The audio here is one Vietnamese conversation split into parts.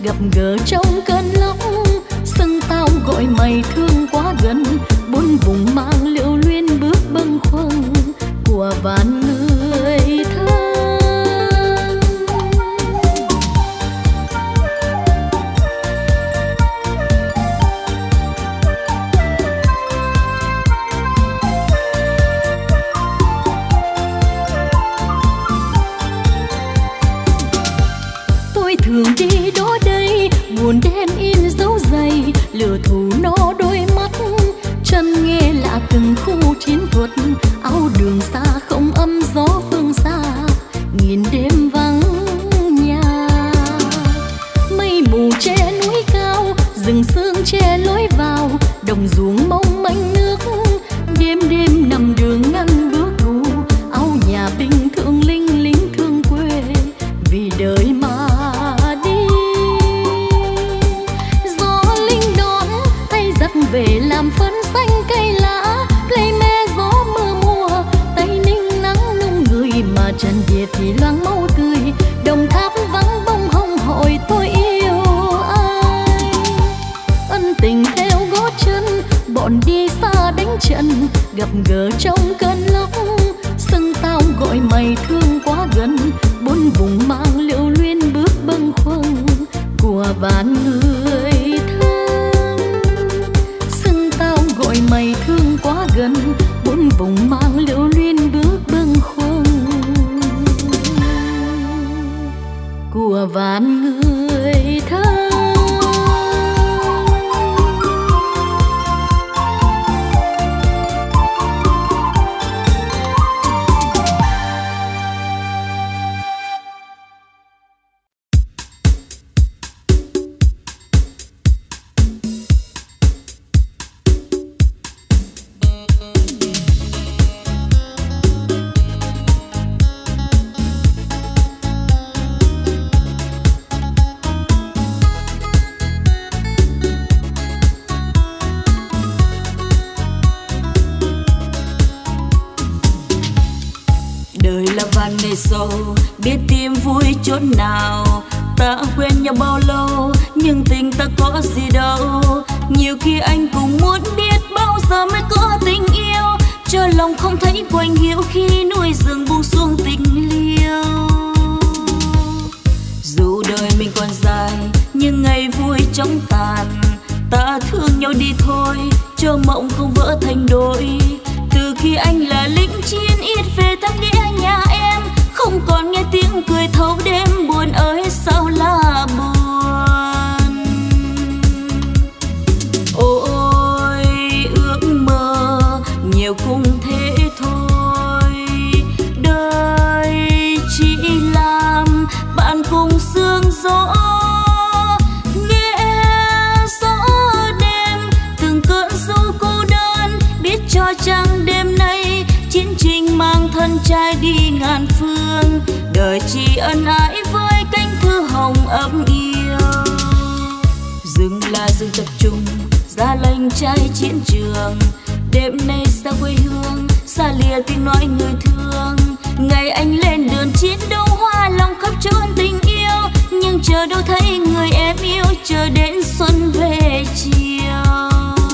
gặp gỡ trong cơn lốc. Sân tao gọi mày thương quá gần, bốn vùng mang liễu luyến bước bâng khuâng của vạn người thân. Tôi thường đi đó đây, buồn đen in dấu giày, lửa thù nó đôi mắt, chân nghe lạ từng khu chiến thuật, áo đường xa không âm gió phương xa, nghìn đêm vắng nhà. Mây mù che núi cao, rừng sương che lối vào, đồng ruộng mong manh nước, đêm đêm nằm đường ngăn bước ngủ, áo nhà binh thương linh lính thương quê vì đời mà về làm phấn xanh cây lá, play me gió mưa mùa, tây ninh nắng nung người mà trần địa thì loáng máu tươi, Đồng Tháp vắng bông hồng hội tôi yêu ai. Ân tình theo gót chân, bọn đi xa đánh trận, gặp gỡ trong cơn lốc. Sân tao gọi mày thương quá gần, bốn vùng mang liễu luyến bước bâng khuâng của vạn người thân. Gọi mày thương quá gần, bốn vùng mang liễu luyến bước bâng khuâng của vạn người thân. Sâu biết tìm vui chốn nào, ta quen nhau bao lâu nhưng tình ta có gì đâu. Nhiều khi anh cũng muốn biết bao giờ mới có tình yêu, cho lòng không thấy quạnh hiu khi núi rừng buông xuống tình liêu. Dù đời mình còn dài nhưng ngày vui chóng tàn, ta thương nhau đi thôi cho mộng không vỡ thành đôi. Từ khi anh là lính chiến ít về thăm nghĩa nhà em, không còn nghe tiếng cười thấu đêm buồn ơi sao là buồn. Ôi ước mơ nhiều cũng thế thôi, đời chỉ làm bạn cùng sương gió. Nghe gió đêm từng cơn du cô đơn, biết cho chăng đêm nay chiến tranh mang thân trai đi ngàn phương. Đời chỉ ân ái với cánh thư hồng ấm yêu. Rừng là rừng tập trung, ra lệnh trai chiến trường. Đêm nay xa quê hương, xa lìa tiếng nói người thương. Ngày anh lên đường chiến đấu hoa lòng khắp chốn tình yêu, nhưng chờ đâu thấy người em yêu, chờ đến xuân về chiều.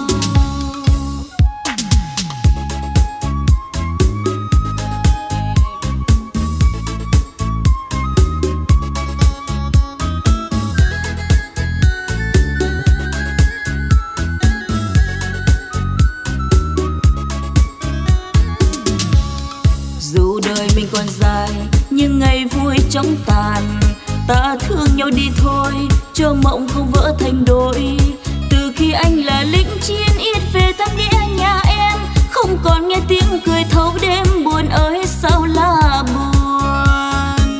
Mình còn dài nhưng ngày vui chóng tàn, ta thương nhau đi thôi cho mộng không vỡ thành đôi. Từ khi anh là lính chiến ít về thăm nghĩa nhà em, không còn nghe tiếng cười thấu đêm buồn ơi sao là buồn.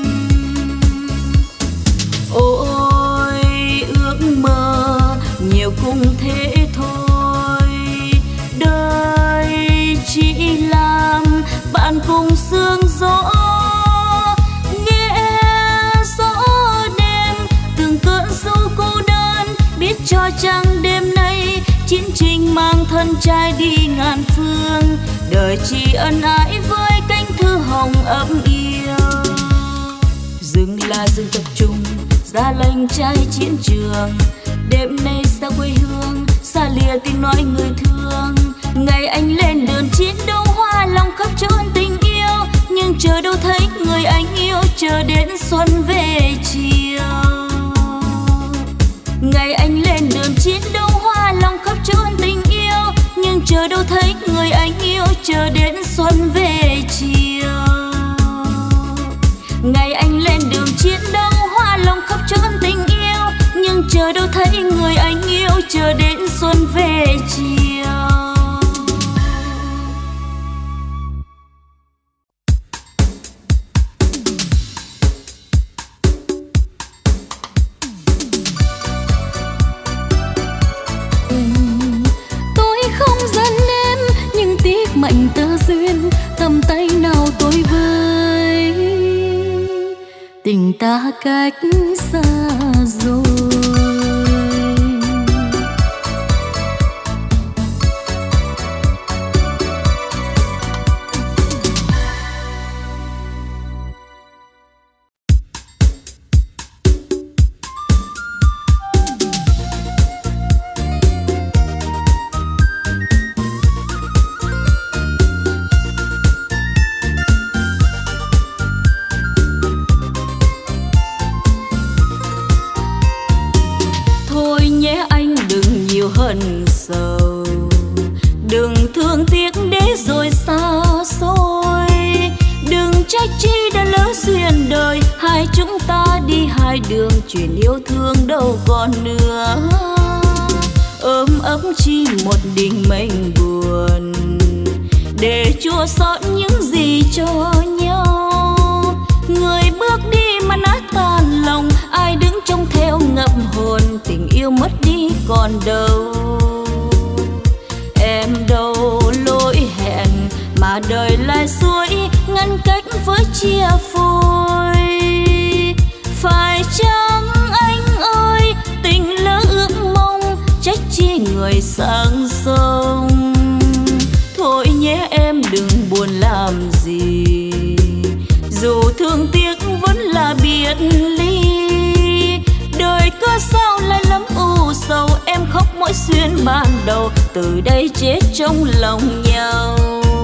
Ôi ước mơ nhiều cũng thế thôi, đời chỉ làm bạn cùng sương gió. Nghe gió đêm từng cơn du cô đơn, biết cho chăng đêm nay chiến tranh mang thân trai đi ngàn phương. Đời chỉ ân ái với cánh thư hồng ấm yêu. Rừng là rừng tập trung, xa lênh trai chiến trường. Đêm nay xa quê hương, xa lìa tiếng nói người thương. Ngày anh lên đường chiến đấu hoa lòng khắp trốn tình yêu, nhưng chờ đâu thấy người anh yêu, chờ đến xuân về chiều. Ngày anh lên đường chiến đấu hoa lòng khắp trốn tình yêu, nhưng chờ đâu thấy người anh yêu, chờ đến xuân về chiều. Ngày anh lên đường chiến đấu hoa lòng khắp trốn tình yêu, nhưng chờ đâu thấy người anh yêu, chờ đến xuân về chiều. Tôi không giận em, nhưng tiếc mệnh tơ duyên, tầm tay nào tôi với tình ta cách xa rồi. Hận sầu đừng thương tiếc để rồi xa xôi, đừng trách chi đã lỡ duyên đời, hai chúng ta đi hai đường, chuyện yêu thương đâu còn nữa. Ôm ấp chi một đình mình buồn, để chua xót những gì cho nhau. Người bước đi mà nát tan lòng, ai đứng trông theo ngập hồn, tình yêu mất đi còn đâu. Em đâu lỗi hẹn mà đời lại xuôi, ngăn cách với chia phôi. Phải chăng anh ơi tình lỡ ước mong, trách chi người sang sông. Thôi nhé em đừng buồn làm gì, dù thương tiếc vẫn là biệt ly. Đời có sao lại lắm u sầu, em khóc mỗi xuyên ban đầu, từ đây chết trong lòng nhau.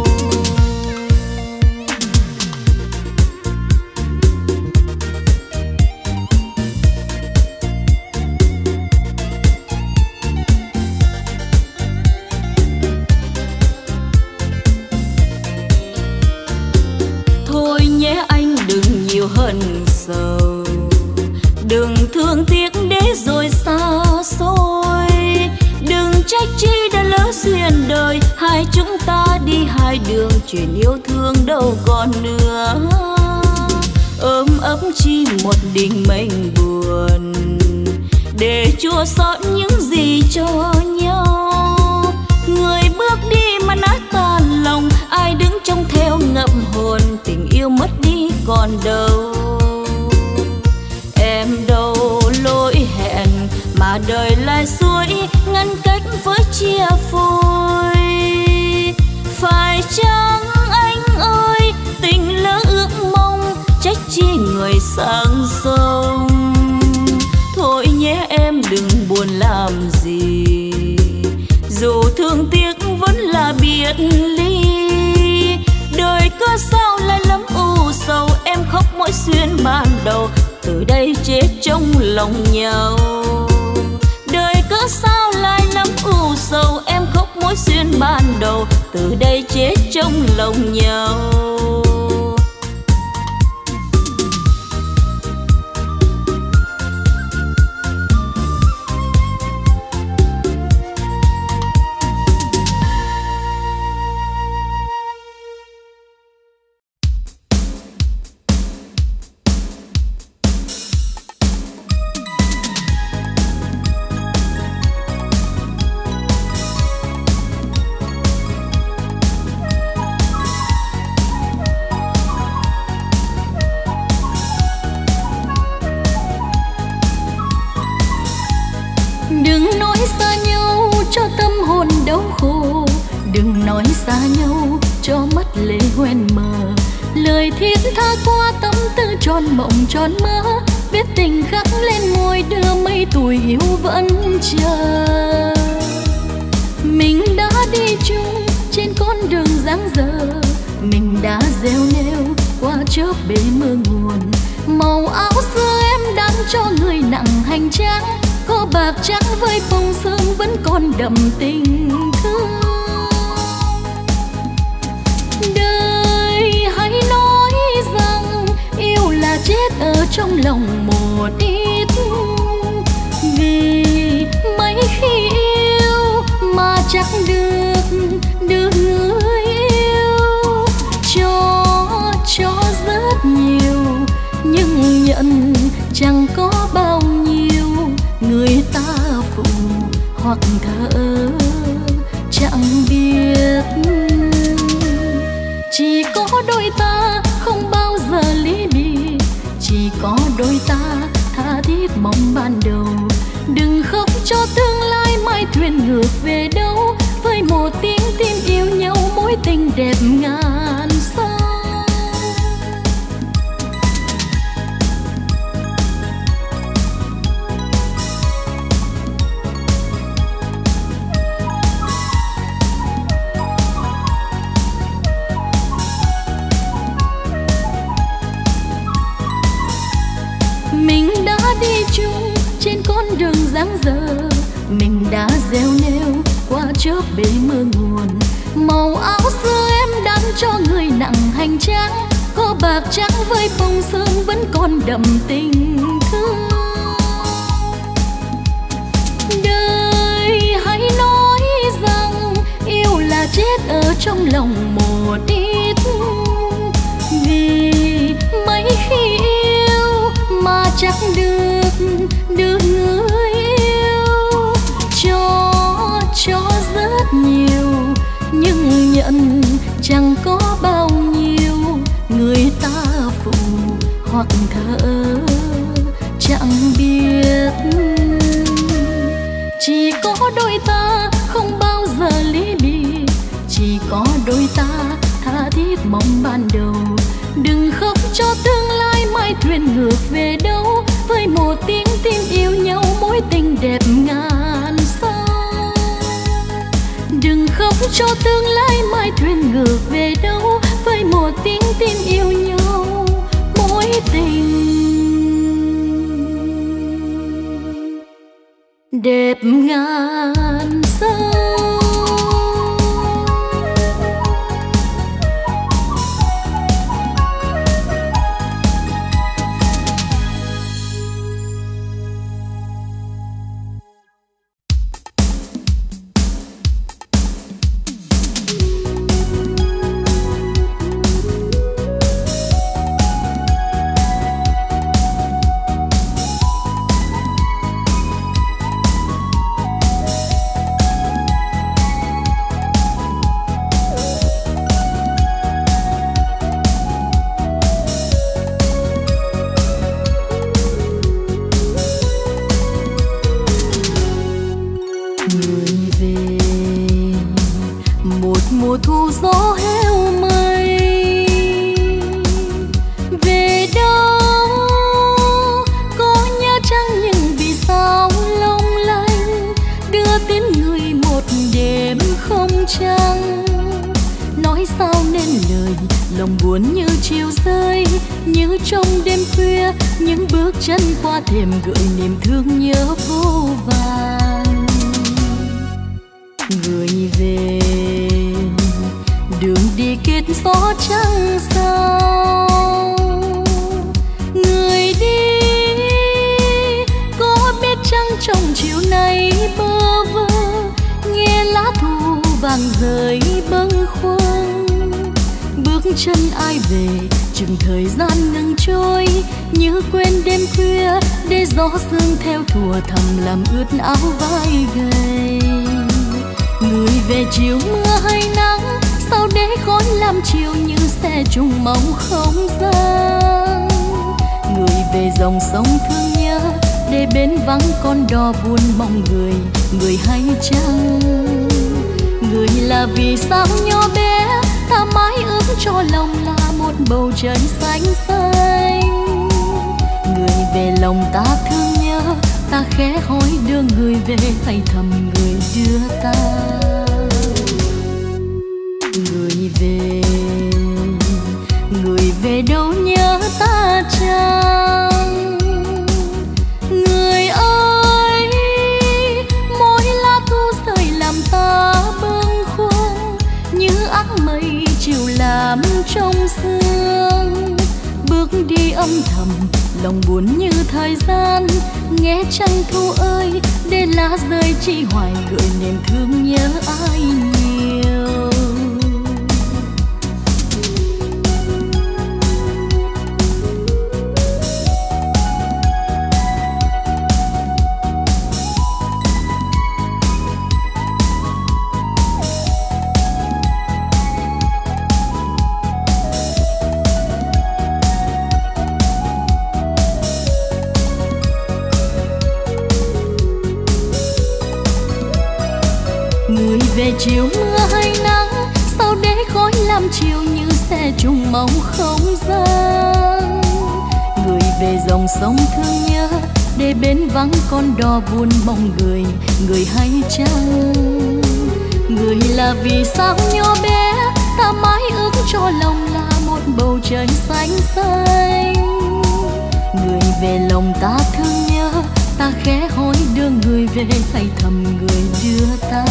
Thôi nhé anh đừng nhiều hận sầu, đừng thương tiếc để rồi xa xôi, đừng trách chi đã lỡ duyên đời, hai chúng ta đi hai đường, chuyện yêu thương đâu còn nữa. Ôm ấp chi một đình mình buồn, để chua xót những gì cho nhau. Người bước đi mà nát tan lòng, ai đứng trông theo ngậm hồn, tình yêu mất đi còn đâu. Em đâu lỗi hẹn mà đời lại xuôi, ngăn cách với chia phôi. Phải chăng anh ơi tình lỡ ước mong, trách chi người sang sông. Thôi nhé em đừng buồn làm gì, dù thương tiếc vẫn là biệt ly. Đời có sao lại lắm u sầu, em khóc mỗi xuyên ban đầu, từ đây chết trong lòng nhau. Đời có sao lại lắm u sầu, em khóc mỗi xuyên ban đầu, từ đây chết trong lòng nhau. Đừng nói xa nhau cho tâm hồn đau khổ, đừng nói xa nhau cho mắt lệ hoen mờ. Lời thiết tha qua tâm tư tròn mộng tròn mơ, vết tình khắc lên môi đưa mấy tuổi yêu vẫn chờ. Mình đã đi chung trên con đường dang dở, mình đã gieo nêu qua chớp bể mưa nguồn. Màu áo xưa em đang cho người nặng hành trang, có bạc trắng với phong sương vẫn còn đậm tình thương. Đời hãy nói rằng yêu là chết ở trong lòng một ít, vì mấy khi yêu mà chắc được người yêu cho rất nhiều, nhưng nhận chẳng có bao nhiêu. Người ta phụ hoặc thở chẳng biết, chỉ có đôi ta không bao giờ ly biệt, chỉ có đôi ta tha thiết mong ban đầu. Đừng khóc cho tương lai mai thuyền ngược về đâu, với một tiếng tim yêu nhau mối tình đẹp ngàn sao. Mình đã đi chung trên con đường dang dở, mình đã gieo nêu qua chớp bể mưa nguồn. Màu áo xưa em đang cho người nặng hành trang, có bạc trắng với phong sương vẫn còn đậm tình thương. Đời hãy nói rằng yêu là chết ở trong lòng một ít, vì mấy khi yêu mà chắc được người yêu cho rất nhiều, nhưng nhận chẳng có bao nhiêu. Người ta phụ hoặc thở chẳng biết, chỉ có đôi ta không bao giờ ly biệt, chỉ có đôi ta tha thiết mong ban đầu. Đừng khóc cho tương lai mai thuyền ngược về đâu, với một tiếng tim yêu nhau mối tình đẹp ngàn sao. Đừng khóc cho tương lai mai thuyền ngược về đâu, với một tiếng tim yêu nhau mối tình đẹp ngàn sao. Mùa thu gió heo mây về đâu, có nhớ chăng những vì sao long lanh đưa tiếng người một đêm không trăng. Nói sao nên lời lòng buồn như chiều rơi, như trong đêm khuya những bước chân qua thềm gợi niềm thương nhớ vô vàn. Người về đường đi kết gió trăng sao, người đi có biết chăng trong chiều nay bơ vơ nghe lá thu vàng rơi bâng khuâng. Bước chân ai về chừng thời gian ngừng trôi, như quên đêm khuya để gió sương theo thùa thầm làm ướt áo vai gầy. Người về chiều mưa hay nắng, sao để khói làm chiều như xe trùng mong không gian. Người về dòng sông thương nhớ, để bến vắng con đò buồn mong người hay chăng. Người là vì sao nhỏ bé, ta mãi ước cho lòng là một bầu trời xanh xanh. Người về lòng ta thương nhớ, ta khẽ hỏi đưa người về hay thầm người đưa ta. Người về đâu nhớ ta chăng? Người ơi, mỗi lá thu rơi làm ta bâng khuâng, như áng mây chiều làm trong sương. Bước đi âm thầm, lòng buồn như thời gian, nghe trăng thu ơi, để lá rơi chỉ hoài gợi niềm thương nhớ ai nhiều. Về chiều mưa hay nắng, sau để khói lam chiều như xe trùng màu không gian. Người về dòng sông thương nhớ, để bên vắng con đò buồn mong người, người hay chăng? Người là vì sao nhỏ bé, ta mãi ước cho lòng là một bầu trời xanh xanh. Người về lòng ta thương nhớ, ta khẽ hỏi đưa người về hay thầm người đưa ta.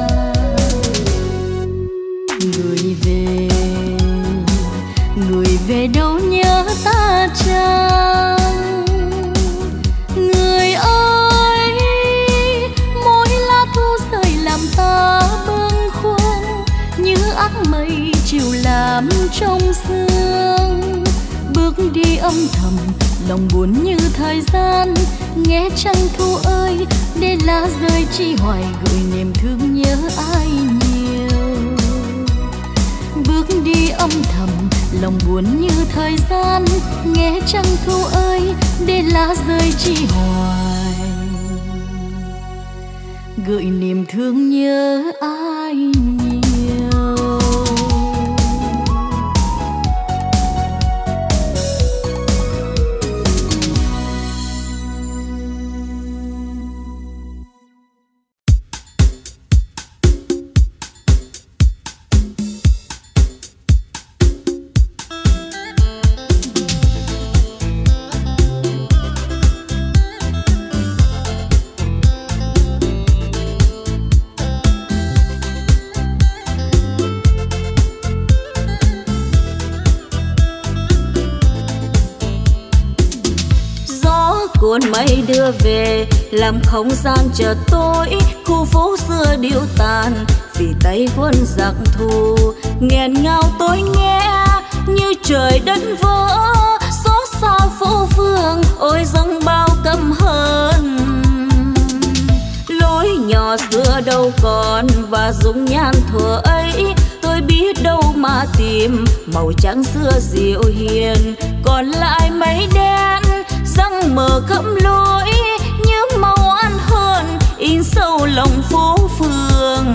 Người về đâu nhớ ta chăng? Người ơi, mỗi lá thu rơi làm ta bâng khuâng, như áng mây chiều làm trong sương. Bước đi âm thầm, lòng buồn như thời gian, nghe trăng thu ơi, để lá rơi chỉ hoài gợi niềm thương nhớ ai nhiều. Bước đi âm thầm, lòng buồn như thời gian, nghe trăng thu ơi, để lá rơi chỉ hoài gợi niềm thương nhớ ai nhiều. Cuốn mây đưa về làm không gian chợt tối, khu phố xưa điêu tàn vì tay quân giặc thù. Nghẹn ngào tôi nghe như trời đất vỡ, xót xa phố phường ôi dâng bao căm hờn. Lối nhỏ xưa đâu còn và dung nhan thuở ấy, tôi biết đâu mà tìm màu trắng xưa dịu hiền. Còn lại mây đen răng mờ khắp lối, như màu ăn hờn in sâu lòng phố phường.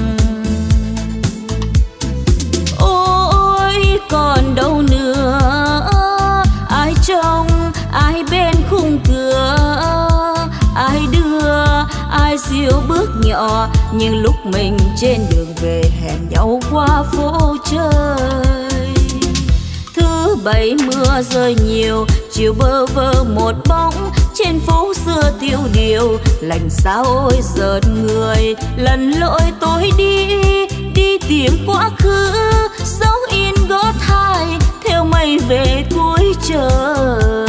Ôi còn đâu nữa, ai trông ai bên khung cửa, ai đưa ai dìu bước nhỏ. Nhưng lúc mình trên đường về hẹn nhau qua phố chơi. Thứ bảy mưa rơi nhiều, chiều bơ vơ một bóng trên phố xưa tiêu điều. Lành sao ôi giật người, lần lỗi tôi đi tìm quá khứ, dấu in gót hai theo mây về cuối trời.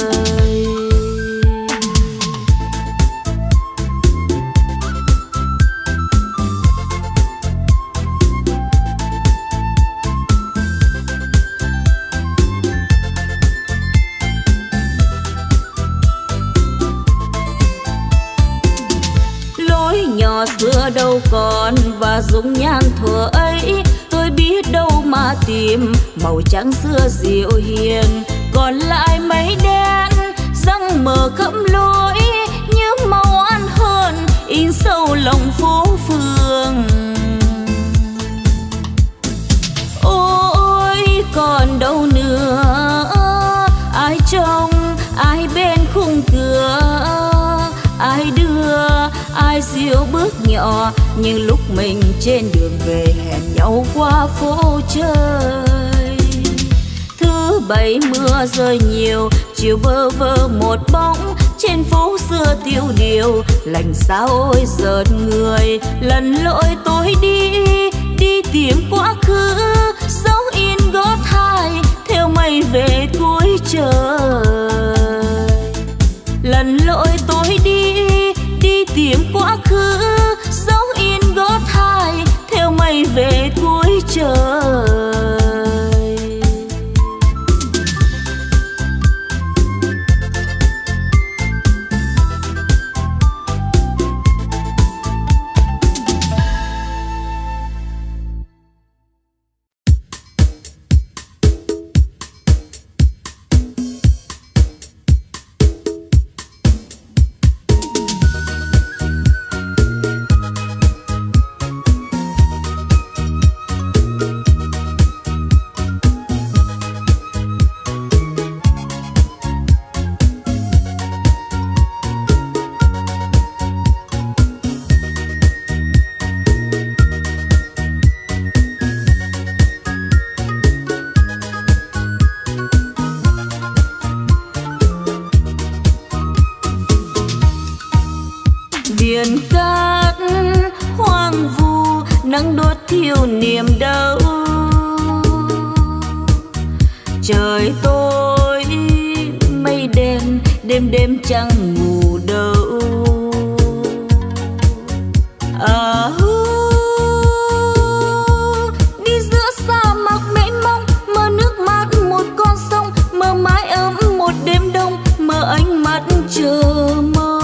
Nhỏ xưa đâu còn và dung nhan thuở ấy, tôi biết đâu mà tìm màu trắng xưa dịu hiền. Còn lại mây đen răng mờ khắp lối, như màu ăn hờn in sâu lòng phố phường. Ôi còn đâu nữa, ai trông ai bên khu hai diệu bước nhỏ, nhưng lúc mình trên đường về hẹn nhau qua phố chơi. Thứ bảy mưa rơi nhiều, chiều bơ vơ một bóng, trên phố xưa tiêu điều, lành sao ôi giật người. Lần lỗi tôi đi tìm quá khứ, dấu in gót hai theo mây về cuối trời. Lần lỗi tôi đi tìm quá khứ, dấu in gót hai theo mây về cuối trời. Biển cát hoang vu, nắng đốt thiêu niềm đau. Trời tối mây đen, đêm đêm chẳng ngủ đâu. Đi giữa sa mạc mênh mông, mơ nước mắt một con sông, mơ mái ấm một đêm đông, mơ ánh mắt chờ mong.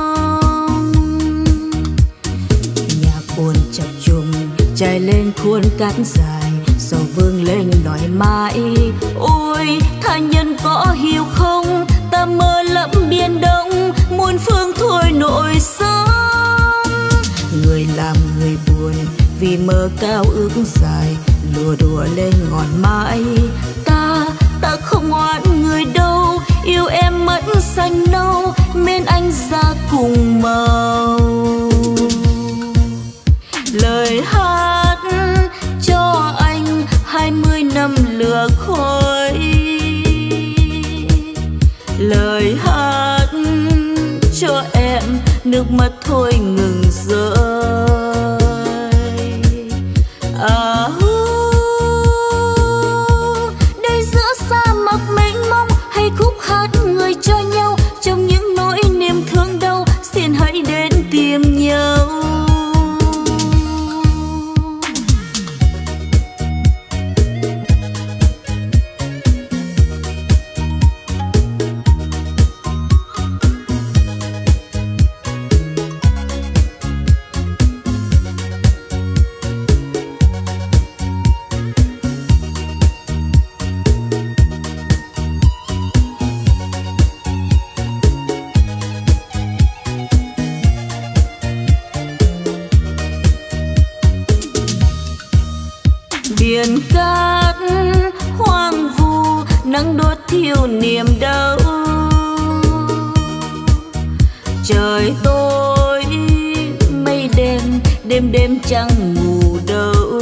Trải lên khuôn cát dài, sầu vương lên nói mãi. Ôi tha nhân có hiểu không, ta mơ lẫm biển đông, muôn phương thôi nổi sóng. Người làm người buồn vì mơ cao ước dài, lùa đùa lên ngọn mãi. Ta không oán người đâu, yêu em mất xanh nâu, mến anh ra cùng màu. Lời hát cho anh 20 năm lửa khói, lời hát cho em nước mắt thôi ngừng rơi. Đây giữa sa mạc mênh mông, hay khúc hát người cho nhau, trong những nỗi niềm thương đau, xin hãy đến tìm nhau. Biển cát hoang vu, nắng đốt thiêu niềm đau. Trời tối mây đen, đêm đêm chẳng ngủ đâu.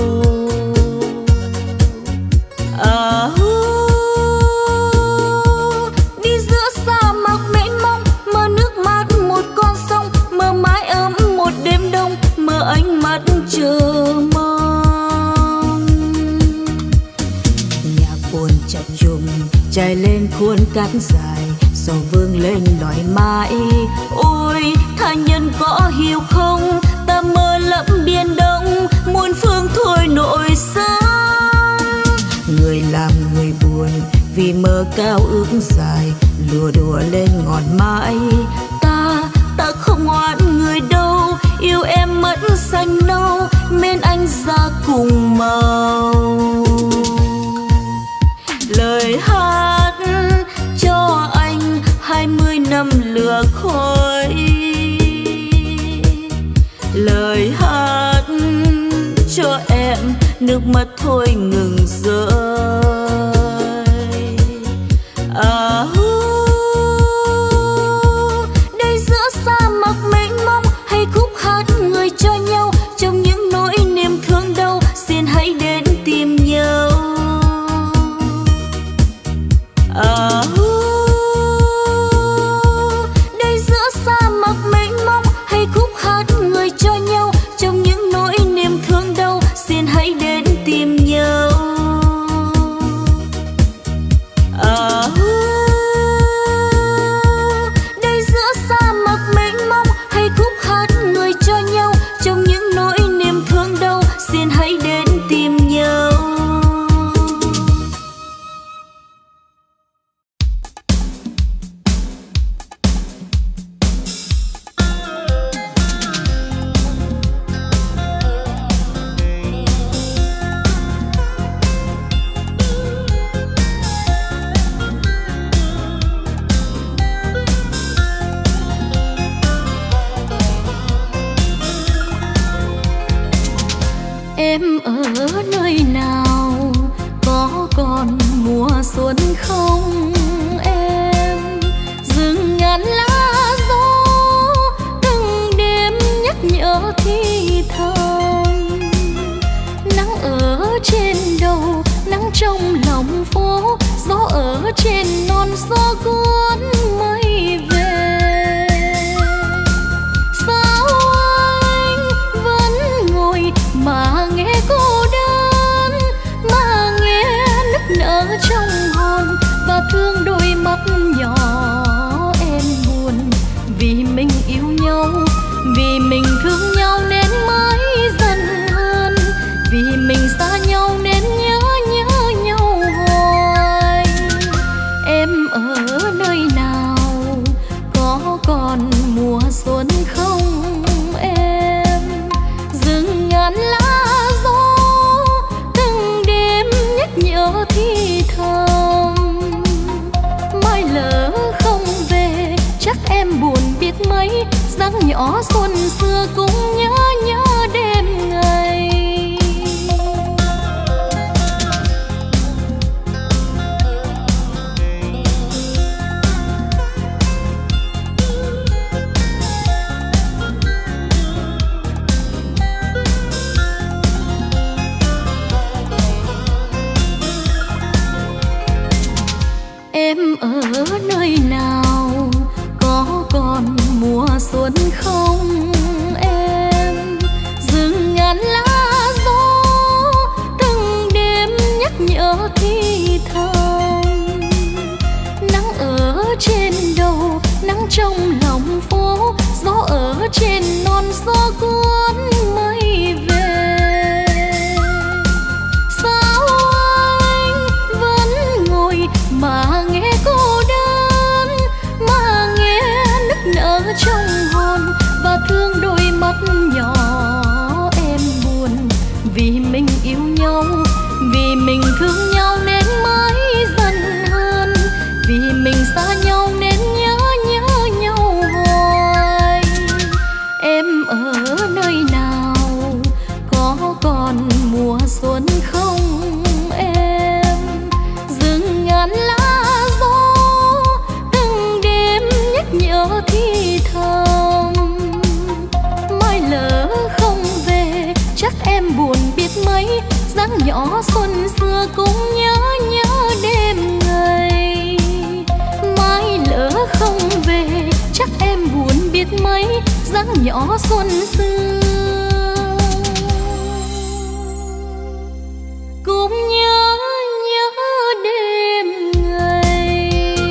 Đi giữa sa mạc mênh mông, mơ nước mắt một con sông, mơ mái ấm một đêm đông, mơ ánh mắt chờ mong. Trải lên khuôn cát dài, sầu vương lên nói mãi. Ôi tha nhân có hiểu không, ta mơ lẫm biển đông, muôn phương thôi nổi sóng. Người làm người buồn vì mơ cao ước dài, lùa đùa lên ngọn mãi. Ta không oán người đâu, yêu em mất xanh nâu, mến anh ra cùng màu. Lời hát cho anh 20 năm lửa khói, lời hát cho em nước mắt thôi ngừng rơi. Đây giữa sa mạc mênh mông, hay khúc hát nhớ thì thầm. Nắng ở trên đầu, nắng trong lòng phố, gió ở trên non gió cuốn mây về. Sao anh vẫn ngồi mà nghe cô đơn, mà nghe nức nở trong hồn, và thương đôi mắt nhỏ em buồn. Vì mình yêu nhau, vì mình thương nhau nên mới dần hơn, vì mình xa nhau nên nhớ nhau hoài. Em ở nơi nào, có còn mùa xuân không em? Rừng ngàn lá gió từng đêm nhắc nhở thì thầm. Mai lỡ không về chắc em buồn biết mấy, dáng nhỏ xuân xưa cũng nhớ đêm ngày. Em ở nơi nào, có còn mùa xuân không em? Rừng ngàn lá gió từng đêm nhắc nhở thì thầm. Nắng ở trên đầu, nắng trong lòng phố, gió ở trên non gió cuốn mây về. Sao anh vẫn ngồi mà nghe cô đơn, mà nghe nức nở trong hồn, và thương đôi mắt nhỏ em buồn. Vì mình yêu nhau, vì mình thương nhau nên mới dần hơn, vì mình xa nhau nên nhớ nhau hoài. Em ở nơi nào, có còn mùa xuân không em? Rừng ngàn lá gió từng đêm nhắc nhở thì thầm. Mai lỡ không về chắc em buồn biết mấy, dáng nhỏ xuân xưa cũng nhớ đêm ngày. Mai lỡ không về chắc em buồn biết mấy, dáng nhỏ xuân xưa cũng nhớ đêm ngày.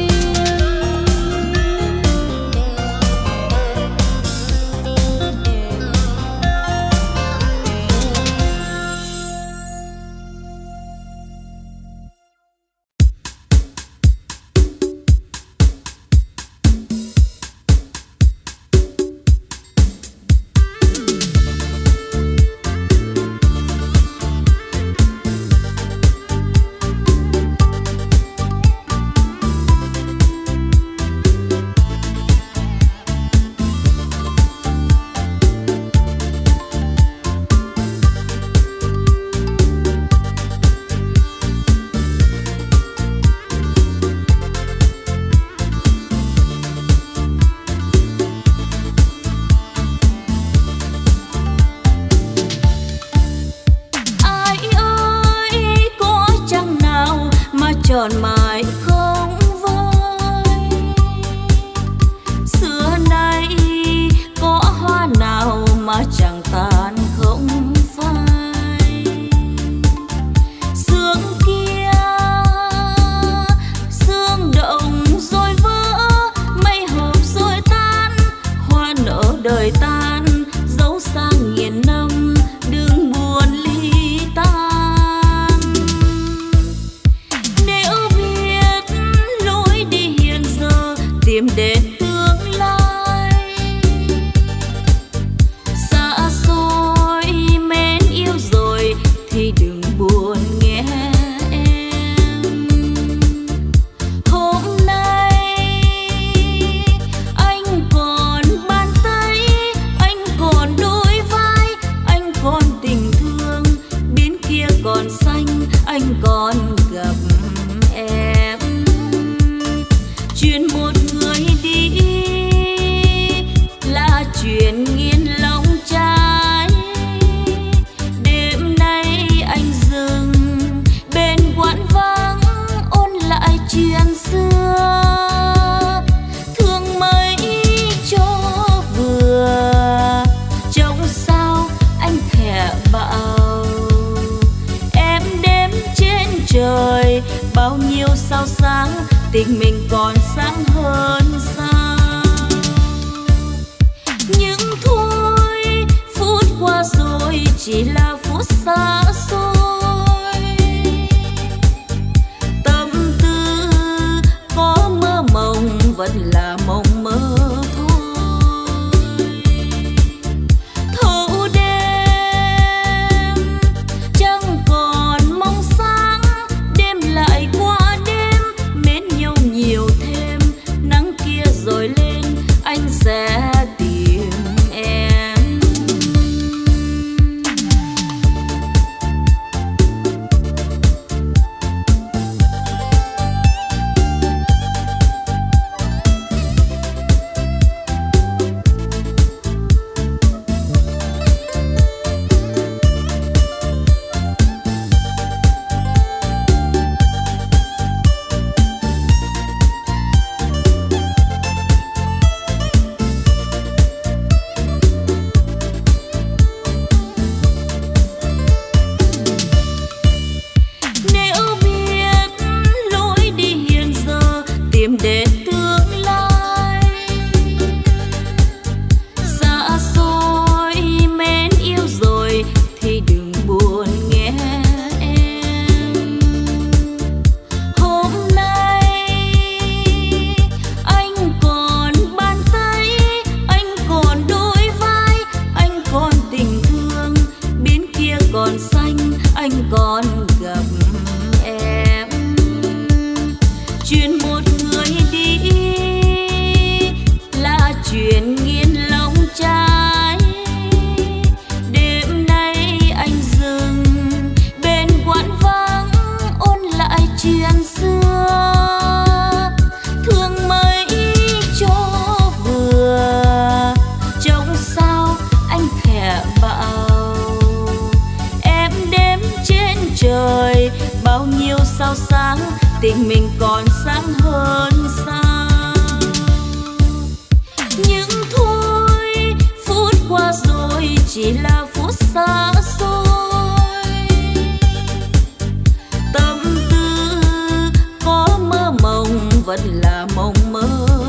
tròn mãi không vơi. Xưa nay có hoa nào mà chẳng tàn không phai. Sương kia sương động rồi vỡ, mây hợp rồi tan, hoa nở đời tan, dấu sang nghìn năm đừng buồn ly tan. Nếu biết bão. Em đếm trên trời bao nhiêu sao sáng, tình mình còn sáng hơn sao. Nhưng thôi phút qua rồi chỉ là phút xa xôi, tâm tư có mơ mộng vẫn là mộng mơ thôi. Thâu đêm chẳng còn mong sáng, đêm lại qua đêm mến nhau nhiều thêm. Nắng kia rồi lên anh sẽ tìm em. Tình mình còn sáng hơn sao. Nhưng thôi phút qua rồi chỉ là phút xa xôi, tâm tư có mơ mộng vẫn là mộng mơ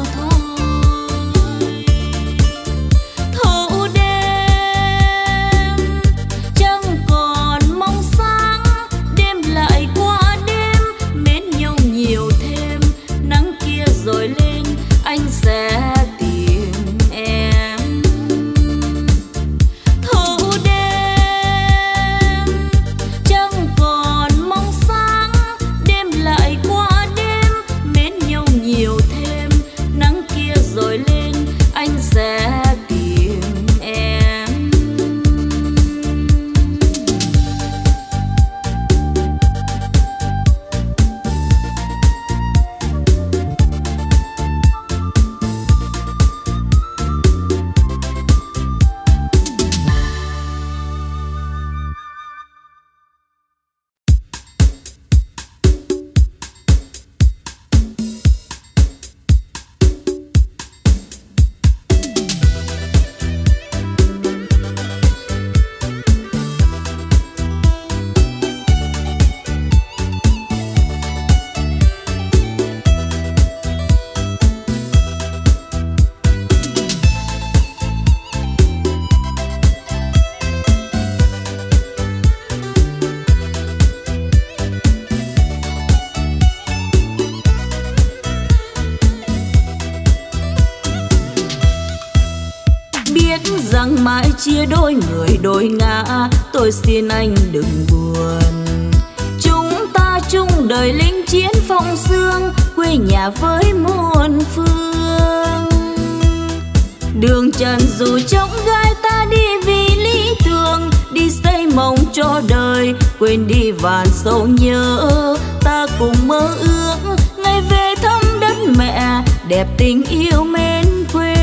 thôi. Thâu đêm chẳng còn mong sáng, đêm lại qua nhiều thêm. Nắng kia rồi lên anh sẽ tìm em. Thâu đêm chẳng còn mong sáng, đêm lại qua đêm mến nhau nhiều thêm. Nắng kia rồi lên anh sẽ tìm em. Rằng mãi chia đôi người đôi ngã, tôi xin anh đừng buồn. Chúng ta chung đời lính chiến phong sương, quê nhà với muôn phương. Đường trần dù trống gai ta đi vì lý tưởng, đi xây mộng cho đời, quên đi vàn sầu nhớ. Ta cùng mơ ước ngày về thăm đất mẹ, đẹp tình yêu mến quê.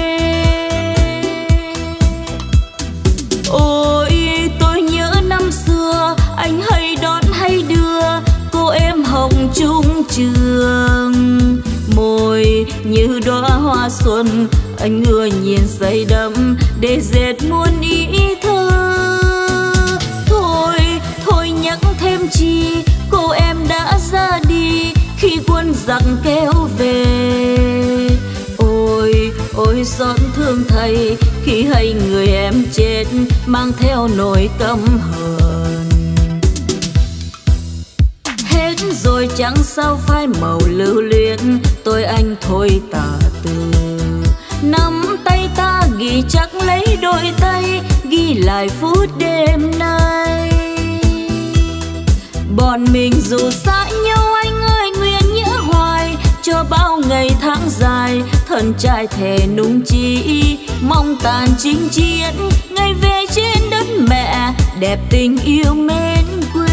Ôi tôi nhớ năm xưa anh hay đón hay đưa cô em hồng chung trường. Môi như đóa hoa xuân anh ưa nhìn say đắm để dệt muôn ý thơ. Thu hay người em chết mang theo nỗi căm hờn. Hết rồi chẳng sao phai màu lưu luyến, tôi anh thôi tả từ. Nắm tay ta ghi chắc lấy đôi tay, ghi lại phút đêm nay. Bọn mình dù xa nhau anh ơi nguyện nhớ hoài, cho bao ngày tháng dài thân trai thề nung chi. Mong tàn chinh chiến ngày về trên đất mẹ, đẹp tình yêu mến quê.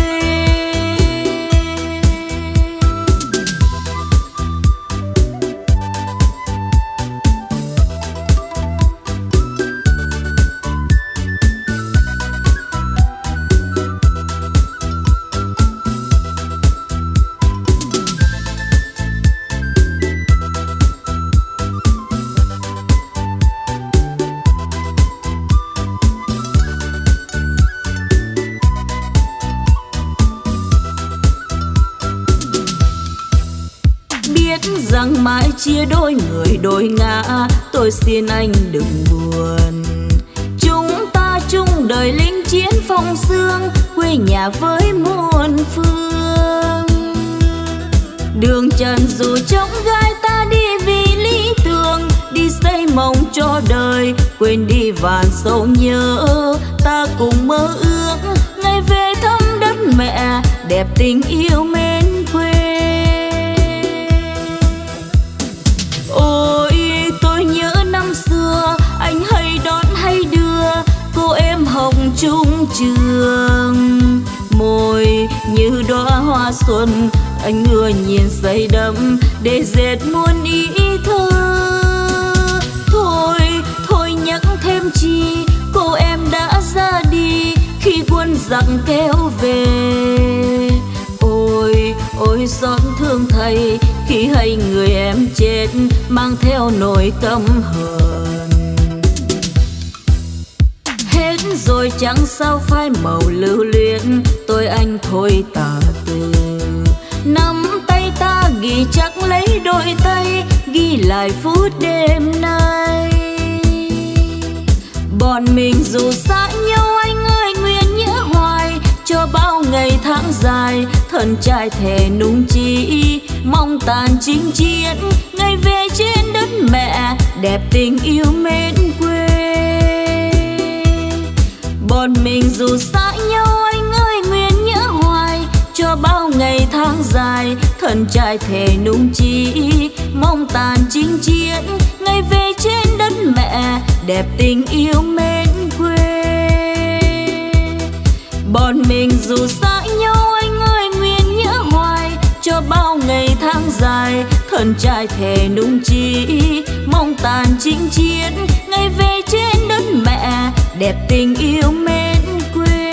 Rằng mãi chia đôi người đôi ngã, tôi xin anh đừng buồn. Chúng ta chung đời lính chiến phong sương, quê nhà với muôn phương. Đường trần dù trống gai ta đi vì lý tưởng, đi xây mộng cho đời, quên đi vàn sâu nhớ. Ta cùng mơ ước ngày về thăm đất mẹ, đẹp tình yêu mến quê. Ôi tôi nhớ năm xưa anh hay đón hay đưa cô em hồng chung trường. Môi như đóa hoa xuân anh ưa nhìn say đắm để dệt muôn ý thơ. Thôi nhắc thêm chi, cô em đã ra đi khi quân giặc kéo về. Ôi xót thương thầy khi hay người em chết mang theo nỗi căm hờn. Hết rồi chẳng sao phai màu lưu luyến, tôi anh thôi tả từ. Nắm tay ta ghi chắc lấy đôi tay, ghi lại phút đêm nay. Bọn mình dù xa nhau anh ơi nguyện nhớ hoài, cho bao ngày tháng dài thân trai thề nung chi. Mong tàn chinh chiến ngày về trên đất mẹ, đẹp tình yêu mến quê. Bọn mình dù xa nhau anh ơi nguyện nhớ hoài, cho bao ngày tháng dài thân trai thề nung chi. Mong tàn chinh chiến ngày về trên đất mẹ, đẹp tình yêu mến quê. Bọn mình dù xa nhau anh ơi nguyện nhớ hoài, cho bao ngày tháng dài thân trai thề nung chi. Mong tàn chinh chiến ngày về trên đất mẹ, đẹp tình yêu mến quê.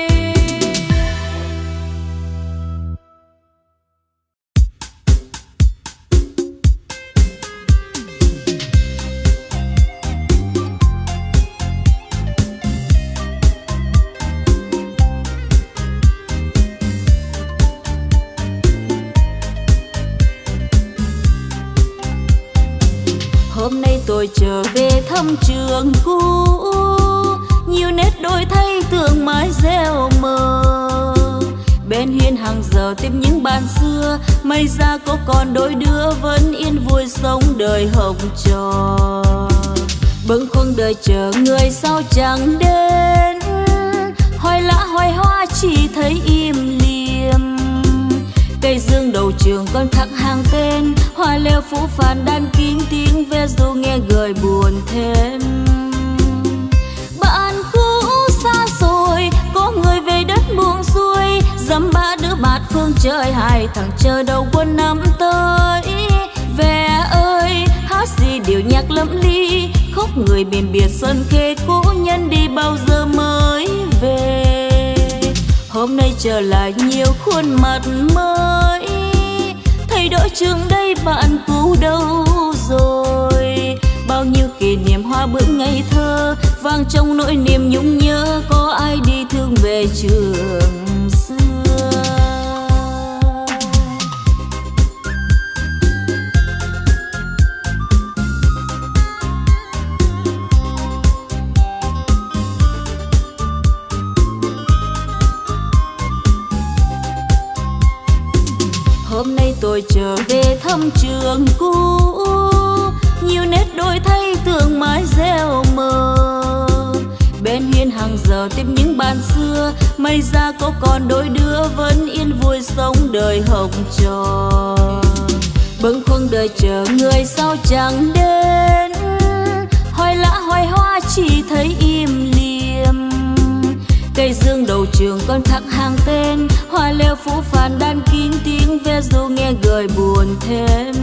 Hôm nay tôi trở về thăm trường cũ, nhiều nét đổi thay tưởng mãi gieo mờ. Bên hiên hàng giờ tiếp những bàn xưa, may ra có còn đôi đứa vẫn yên vui sống đời học trò. Bâng khuâng đời chờ người sao chẳng đến, hoài lá hoài hoa chỉ thấy im liềm. Cây dương đầu trường con khắc hàng tên, hoa leo phũ phàn đan kín tiếng ve dù nghe gợi buồn thêm. Bạn cũ xa rồi, có người về đất buông xuôi, dăm ba đứa bạt phương trời, hai thằng chờ đầu quân năm tới. Về ơi hát gì điều nhạc lẫm ly, khóc người biển biệt sân khê cũ nhân đi bao giờ mới về. Hôm nay trở lại nhiều khuôn mặt mới, thầy đội trường đây bạn cũ đâu rồi. Bao nhiêu kỷ niệm hoa bướm ngây thơ, vang trong nỗi niềm nhung nhớ, có ai đi thương về trường xưa. tôi trở về thăm trường cũ. Nhiều nét đổi thay tưởng mãi gieo mơ. Bên hiên hàng giờ tiếp những bàn xưa, may ra có còn đôi đứa vẫn yên vui sống đời học trò. Bâng khuâng đời chờ người sao chẳng đến, hoài lã hoài hoa chỉ thấy im liềm. Cây dương đầu trường con khắc hàng tên, hoa leo phủ phàn đan kín tiếng ve du nghe gợi buồn thêm.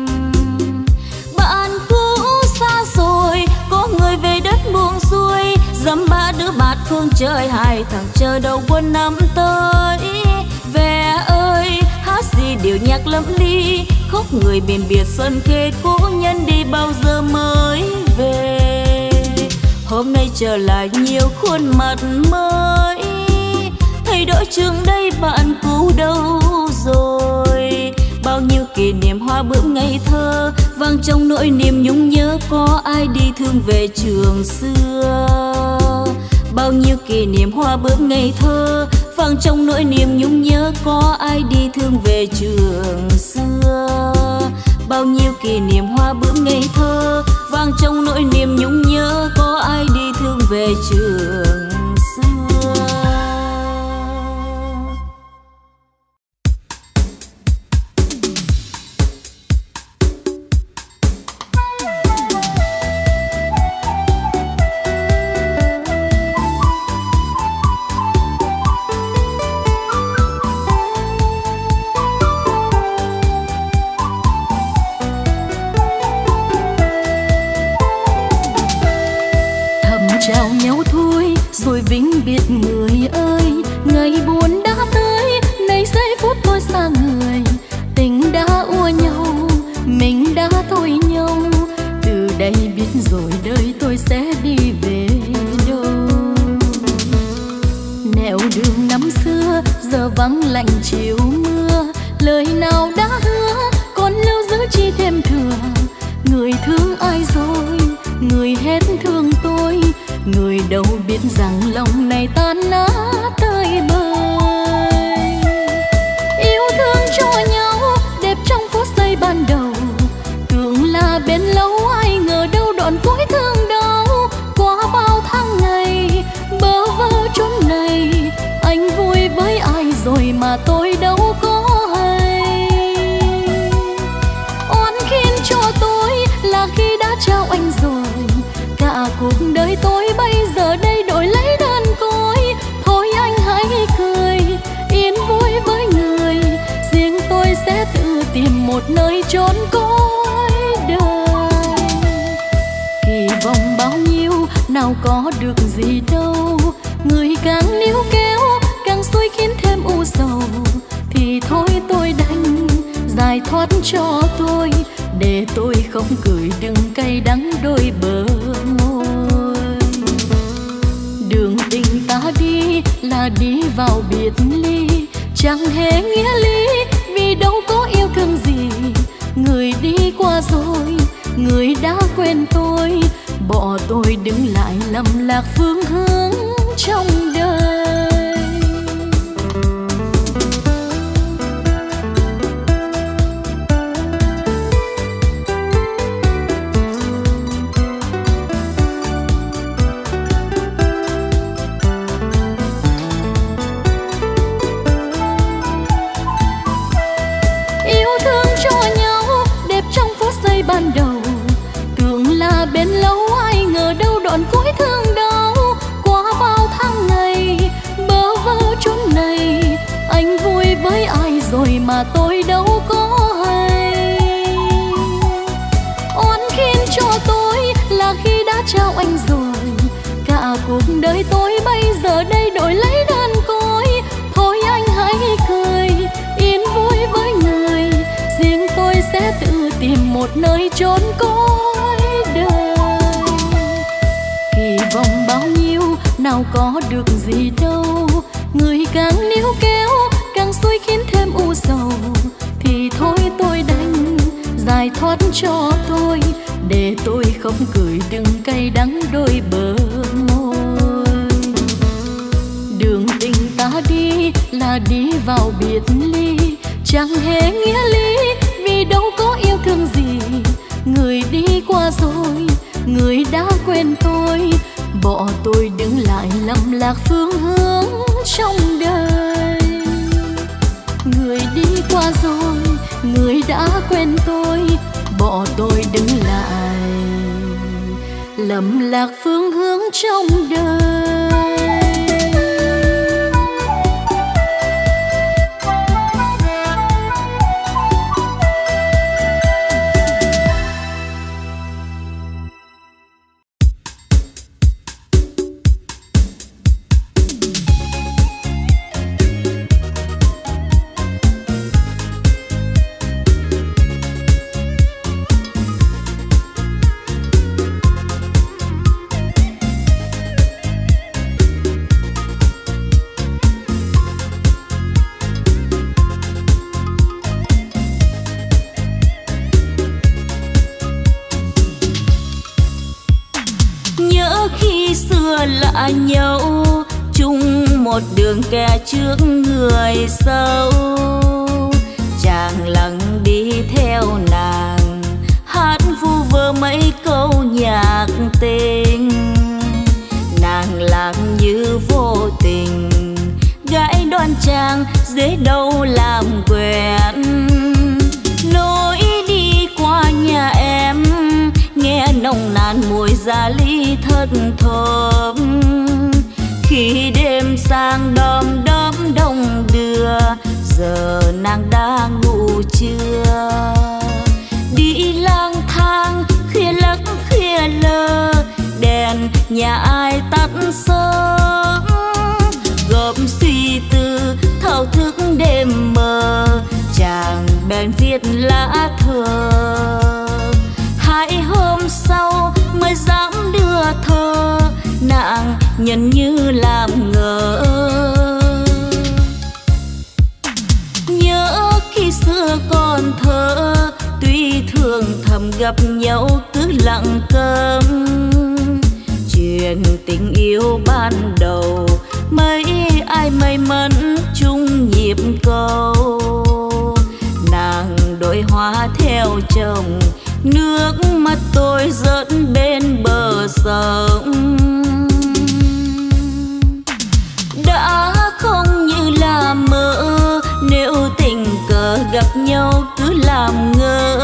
Bạn cũ xa rồi, có người về đất buông xuôi, dăm ba đứa bạt phương trời, hai thằng chờ đầu quân năm tới. Về ơi hát gì điệu nhạc lẫm ly, khóc người biển biệt xuân khê, cố nhân đi bao giờ mới về. Hôm nay trở lại nhiều khuôn mặt mới, thầy đội trường đây bạn cũ đâu rồi. Bao nhiêu kỷ niệm hoa bướm ngây thơ, vang trong nỗi niềm nhung nhớ, có ai đi thương về trường xưa. Bao nhiêu kỷ niệm hoa bướm ngây thơ, vang trong nỗi niềm nhung nhớ, có ai đi thương về trường xưa. Bao nhiêu kỷ niệm hoa bướm ngây thơ, vang trong nỗi niềm nhung nhớ, có ai đi thương về trường xưa. Chào nhau thôi rồi vĩnh biệt người ơi, ngày buồn đã tới, nay giây phút tôi xa người. Tình đã ua nhau, mình đã thôi nhau, từ đây biết rồi đời tôi sẽ đi về đâu. Nẻo đường năm xưa giờ vắng lạnh chiều mưa, lời nào đã hứa còn lưu giữ chi thêm thừa. Người thương ai rồi, người hết thương tôi, người đâu biết rằng lòng này tan nát tơi bời. Yêu thương cho nhau đẹp trong phút giây ban đầu, tưởng là bên lâu ai ngờ đâu đoạn cuối thương đau. Qua bao tháng ngày bơ vơ chốn này, anh vui với ai rồi mà tôi đâu có hay. Oan khiên cho tôi là khi đã trao anh rồi, cả cuộc đời tôi bây giờ đây đổi lấy đơn côi. Thôi anh hãy cười, yên vui với người, riêng tôi sẽ tự tìm một nơi chốn cõi đời. Kỳ vọng bao nhiêu nào có được gì đâu, người càng níu kéo càng xuôi khiến thêm u sầu. Thì thôi tôi đành giải thoát cho tôi, để tôi không cười đừng cay đắng đôi bờ môi. Đường tình ta đi là đi vào biệt ly, chẳng hề nghĩa lý vì đâu có yêu thương gì. Người đi qua rồi, người đã quên tôi, bỏ tôi đứng lại lầm lạc phương hướng trong đời. Ban đầu tưởng là bên lâu ai ngờ đâu đoạn cuối thương đau. Qua bao tháng ngày bơ vơ chốn này, anh vui với ai rồi mà tôi đâu có hay. Oan khiên cho tôi là khi đã trao anh rồi, cả cuộc đời tôi bây giờ đây đổi lấy đơn côi. Thôi anh hãy cười, yên vui với người, riêng tôi sẽ tự tìm một nơi chốn cõi đời. Kỳ vọng bao nhiêu nào có được gì đâu, người càng níu kéo càng xuôi khiến thêm u sầu. Thì thôi tôi đành giải thoát cho tôi, để tôi không cười đừng cay đắng đôi bờ môi. Đường tình ta đi là đi vào biệt ly, chẳng hề nghĩa lý, vì đâu có yêu thương gì. Người đi qua rồi, người đã quên tôi, bỏ tôi đứng lại lầm lạc phương hướng trong đời. Người đi qua rồi, người đã quên tôi, bỏ tôi đứng lại lầm lạc phương hướng trong đời. Lạ nhau chung một đường kẻ trước người sau, chàng lặng đi theo nàng hát vu vơ mấy câu nhạc tình. Nàng làm như vô tình gãi đoan chàng dễ đâu làm quen. Lối đi qua nhà em nghe nồng nàn mùi gia ly thất thơm. Khi đêm sang đom đóm đông đưa, giờ nàng đã ngủ chưa? Đi lang thang khuya lắc khuya lơ, đèn nhà ai tắt sớm. Gộp suy tư thao thức đêm mơ, chàng bèn viết lá thơ. 2 hôm sau mới dám đưa thơ, nàng nhận như làm ngờ. Nhớ khi xưa còn thơ, tuy thường thầm gặp nhau cứ lặng câm. Chuyện tình yêu ban đầu mấy ai may mắn chung nhịp cầu. Nàng đổi hoa theo chồng, nước mắt tôi rớt bên bờ sông. Đã không như là mơ, nếu tình cờ gặp nhau cứ làm ngơ.